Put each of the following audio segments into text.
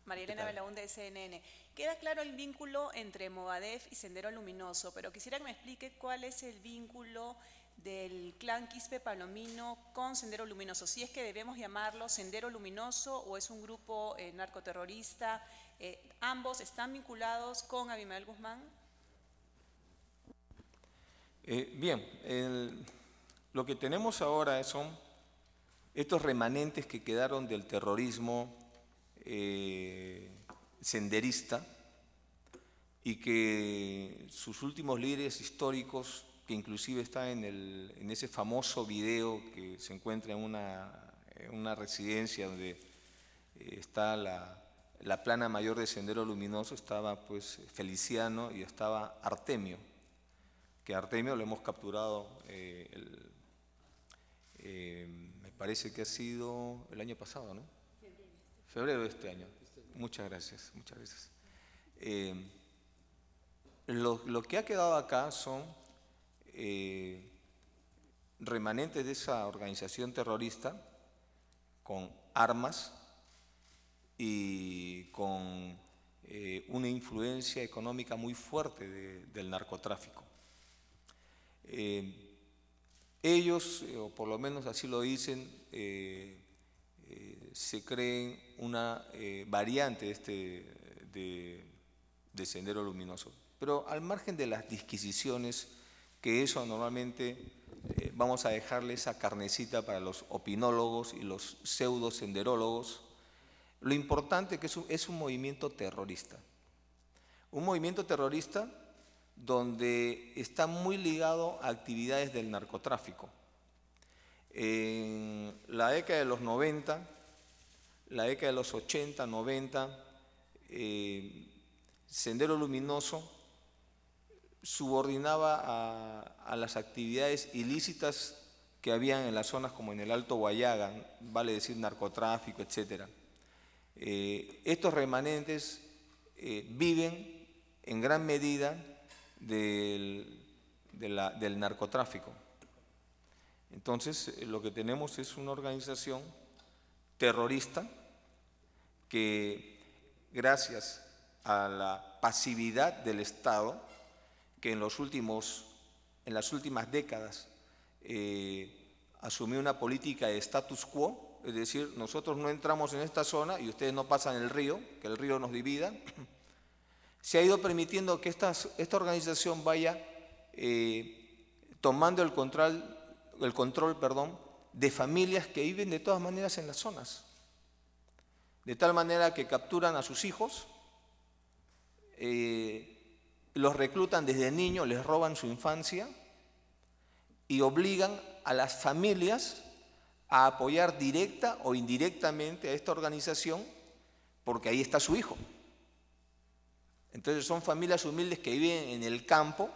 María ¿Qué Elena tal? Belaúnde de CNN. Queda claro el vínculo entre Movadef y Sendero Luminoso, pero quisiera que me explique cuál es el vínculo del clan Quispe Palomino con Sendero Luminoso. Si es que debemos llamarlo Sendero Luminoso o es un grupo narcoterrorista. ¿Ambos están vinculados con Abimael Guzmán? Bien, lo que tenemos ahora son estos remanentes que quedaron del terrorismo senderista y que sus últimos líderes históricos, que inclusive está en ese famoso video que se encuentra en una residencia donde está la plana mayor de Sendero Luminoso, estaba pues Feliciano y estaba Artemio, que Artemio lo hemos capturado, me parece que ha sido el año pasado, ¿no? Febrero de este año. Muchas gracias, muchas gracias. Lo que ha quedado acá son remanentes de esa organización terrorista con armas y con una influencia económica muy fuerte del narcotráfico. Ellos, o por lo menos así lo dicen, se creen una variante de Sendero Luminoso. Pero al margen de las disquisiciones, que eso normalmente vamos a dejarle esa carnecita para los opinólogos y los pseudo-senderólogos, lo importante es que es un movimiento terrorista. Un movimiento terrorista donde está muy ligado a actividades del narcotráfico. En la década de los 90, la década de los 80, 90, Sendero Luminoso subordinaba a las actividades ilícitas que habían en las zonas como en el Alto Guayaga, vale decir narcotráfico, etc. Estos remanentes viven en gran medida del narcotráfico. Entonces, lo que tenemos es una organización terrorista que, gracias a la pasividad del Estado, que en las últimas décadas asumió una política de status quo, es decir, nosotros no entramos en esta zona y ustedes no pasan el río, que el río nos divida, se ha ido permitiendo que esta organización vaya tomando el control, de familias que viven de todas maneras en las zonas. De tal manera que capturan a sus hijos, los reclutan desde niños, les roban su infancia y obligan a las familias a apoyar directa o indirectamente a esta organización porque ahí está su hijo. Entonces son familias humildes que viven en el campo,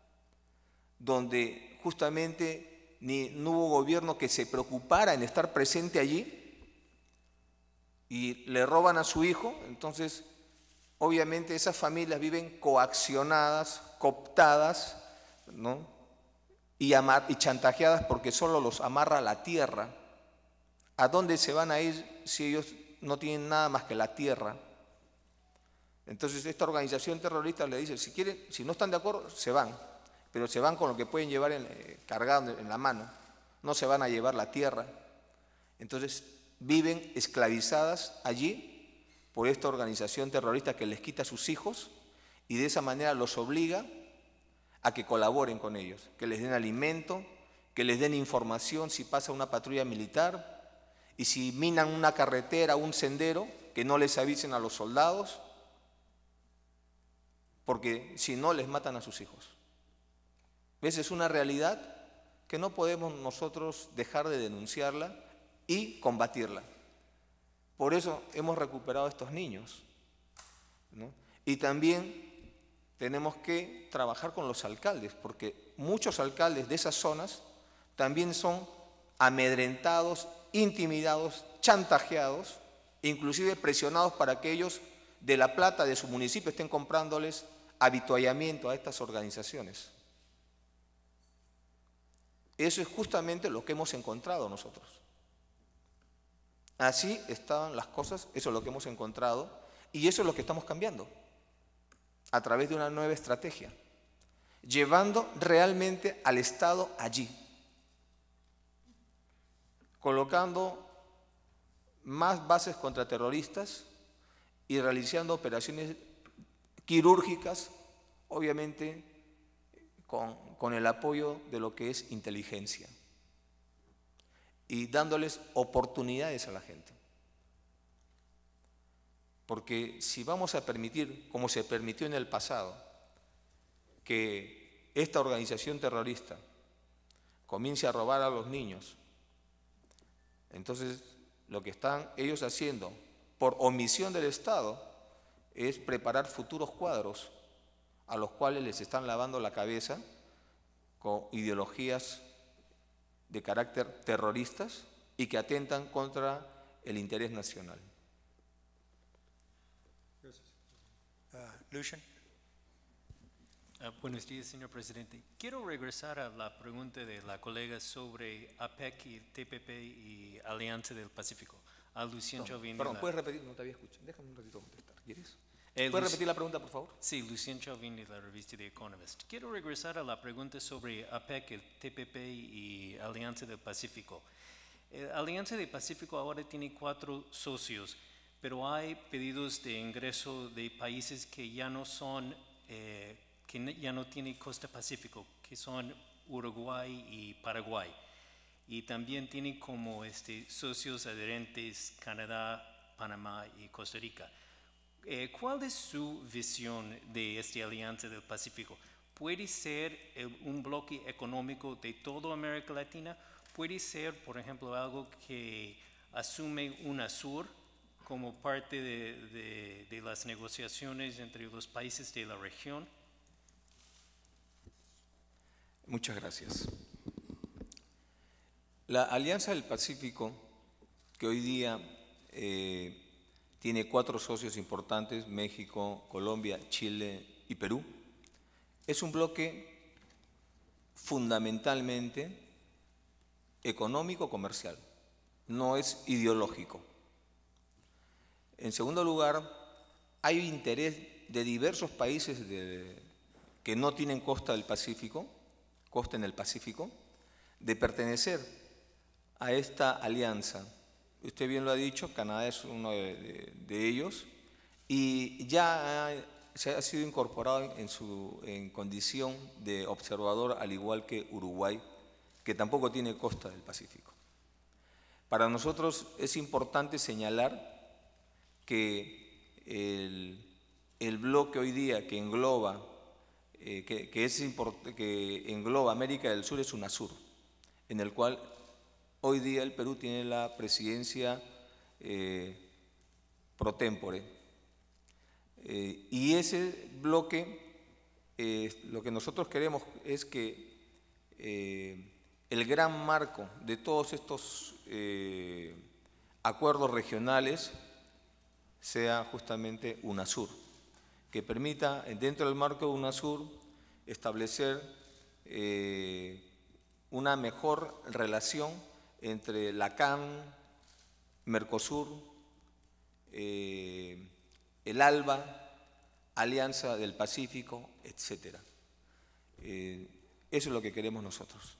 donde justamente no hubo gobierno que se preocupara en estar presente allí, y le roban a su hijo. Entonces obviamente esas familias viven coaccionadas, cooptadas, ¿no? y chantajeadas porque solo los amarra la tierra. ¿A dónde se van a ir si ellos no tienen nada más que la tierra? Entonces esta organización terrorista le dice, si quieren, si no están de acuerdo, se van, pero se van con lo que pueden llevar cargado en la mano, no se van a llevar la tierra. Entonces viven esclavizadas allí por esta organización terrorista que les quita a sus hijos y de esa manera los obliga a que colaboren con ellos, que les den alimento, que les den información si pasa una patrulla militar, y si minan una carretera, un sendero, que no les avisen a los soldados, porque si no les matan a sus hijos. Esa es una realidad que no podemos nosotros dejar de denunciarla y combatirla. Por eso hemos recuperado a estos niños, ¿no? Y también tenemos que trabajar con los alcaldes, porque muchos alcaldes de esas zonas también son amedrentados, intimidados, chantajeados, inclusive presionados para que ellos de la plata de su municipio estén comprándoles avituallamiento a estas organizaciones. Eso es justamente lo que hemos encontrado nosotros. Así estaban las cosas, eso es lo que hemos encontrado, Y eso es lo que estamos cambiando a través de una nueva estrategia, llevando realmente al Estado allí, colocando más bases contraterroristas y realizando operaciones quirúrgicas, obviamente con el apoyo de lo que es inteligencia y dándoles oportunidades a la gente. Porque si vamos a permitir, como se permitió en el pasado, que esta organización terrorista comience a robar a los niños, entonces lo que están ellos haciendo por omisión del Estado es preparar futuros cuadros a los cuales les están lavando la cabeza con ideologías de carácter terroristas y que atentan contra el interés nacional. Lucian. Buenos días, señor presidente. Quiero regresar a la pregunta de la colega sobre APEC y TPP y Alianza del Pacífico. A Lucian Chauvin. Perdón, ¿puedes repetir? No te había escuchado. Déjame un ratito contestar. ¿Quieres? ¿Puedes repetir la pregunta, por favor? Sí, Lucian Chauvin de la revista The Economist. Quiero regresar a la pregunta sobre APEC, el TPP y Alianza del Pacífico. Alianza del Pacífico ahora tiene 4 socios, pero hay pedidos de ingreso de países que ya no son, que ya no tienen costa pacífico, que son Uruguay y Paraguay. Y también tienen como socios adherentes Canadá, Panamá y Costa Rica. ¿Cuál es su visión de esta Alianza del Pacífico? ¿Puede ser un bloque económico de toda América Latina? ¿Puede ser, por ejemplo, algo que asume UNASUR como parte de las negociaciones entre los países de la región? Muchas gracias. La Alianza del Pacífico, que hoy día tiene 4 socios importantes, México, Colombia, Chile y Perú, es un bloque fundamentalmente económico-comercial, no es ideológico. En segundo lugar, hay interés de diversos países que no tienen costa en el Pacífico, de pertenecer a esta alianza. Usted bien lo ha dicho, Canadá es uno de ellos y ya se ha sido incorporado en condición de observador, al igual que Uruguay, que tampoco tiene costa del Pacífico. Para nosotros es importante señalar que el bloque hoy día que engloba, que engloba América del Sur es UNASUR, en el cual hoy día el Perú tiene la presidencia pro tempore. Y ese bloque, lo que nosotros queremos es que el gran marco de todos estos acuerdos regionales sea justamente UNASUR, que permita dentro del marco de UNASUR establecer una mejor relación entre la CAN, Mercosur, el ALBA, Alianza del Pacífico, etc. Eso es lo que queremos nosotros.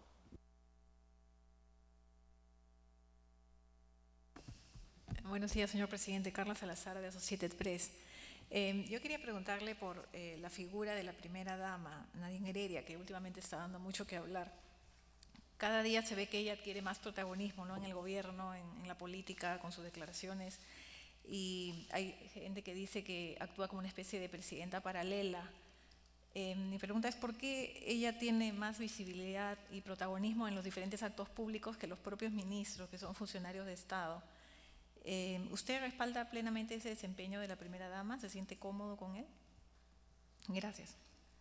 Buenos días, señor presidente. Carla Salazar, de Associated Press. Yo quería preguntarle por la figura de la primera dama, Nadine Heredia, que últimamente está dando mucho que hablar. Cada día se ve que ella adquiere más protagonismo, ¿no?, en el gobierno, en la política, con sus declaraciones. Y hay gente que dice que actúa como una especie de presidenta paralela. Mi pregunta es ¿por qué ella tiene más visibilidad y protagonismo en los diferentes actos públicos que los propios ministros, que son funcionarios de Estado? ¿Usted respalda plenamente ese desempeño de la primera dama? ¿Se siente cómodo con él? Gracias.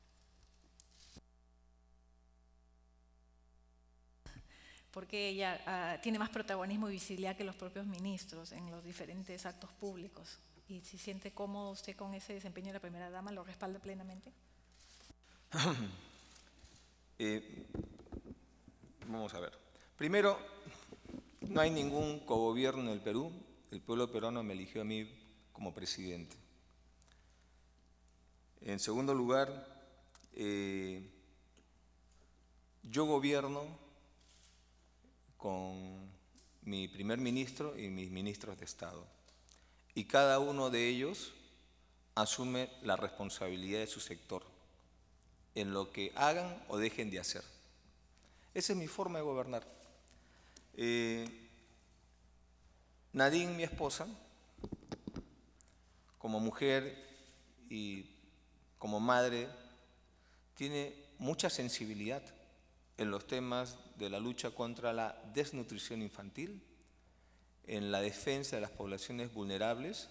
Porque ella tiene más protagonismo y visibilidad que los propios ministros en los diferentes actos públicos. ¿Y si siente cómodo usted con ese desempeño de la primera dama, lo respalda plenamente? Vamos a ver. Primero, no hay ningún cogobierno en el Perú. El pueblo peruano me eligió a mí como presidente. En segundo lugar, yo gobierno con mi primer ministro y mis ministros de Estado, y cada uno de ellos asume la responsabilidad de su sector en lo que hagan o dejen de hacer. Esa es mi forma de gobernar. Nadine, mi esposa, como mujer y como madre, tiene mucha sensibilidad en los temas de la lucha contra la desnutrición infantil, en la defensa de las poblaciones vulnerables,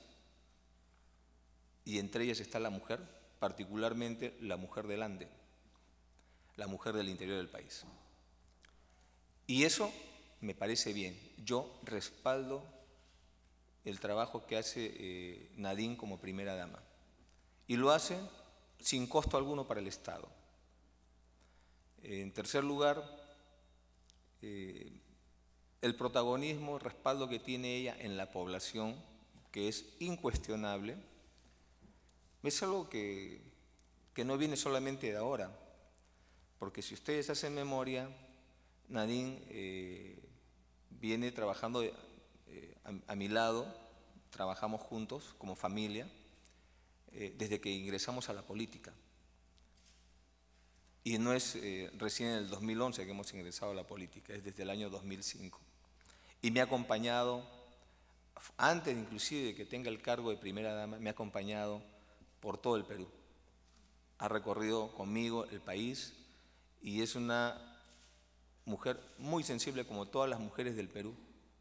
y entre ellas está la mujer, particularmente la mujer del Ande, la mujer del interior del país. Y eso me parece bien. Yo respaldo el trabajo que hace Nadine como primera dama, y lo hace sin costo alguno para el Estado. En tercer lugar, el protagonismo, el respaldo que tiene ella en la población, que es incuestionable, es algo que no viene solamente de ahora, porque si ustedes hacen memoria, Nadine viene trabajando a mi lado, trabajamos juntos como familia, desde que ingresamos a la política. Y no es recién en el 2011 que hemos ingresado a la política, es desde el año 2005. Y me ha acompañado, antes inclusive de que tenga el cargo de primera dama, me ha acompañado por todo el Perú. Ha recorrido conmigo el país y es una mujer muy sensible como todas las mujeres del Perú.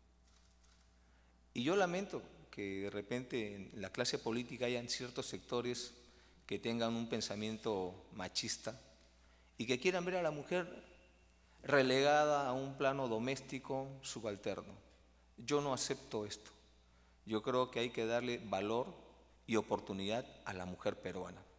Y yo lamento que de repente en la clase política hayan ciertos sectores que tengan un pensamiento machista y que quieran ver a la mujer relegada a un plano doméstico subalterno. Yo no acepto esto. Yo creo que hay que darle valor y oportunidad a la mujer peruana.